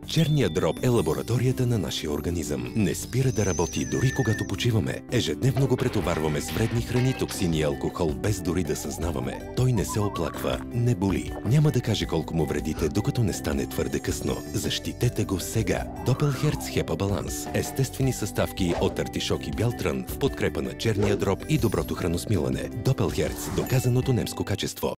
Черният дроб е лабораторията на нашия организъм. Не спира да работи дори когато почиваме. Ежедневно го претоварваме с вредни храни, токсини и алкохол, без дори да съзнаваме. Той не се оплаква, не боли. Няма да каже колко му вредите, докато не стане твърде късно. Защитете го сега. Doppelherz Хепа Баланс. Естествени съставки от артишок и бял трън в подкрепа на черния дроб и доброто храносмилане. Doppelherz. Доказаното немско качество.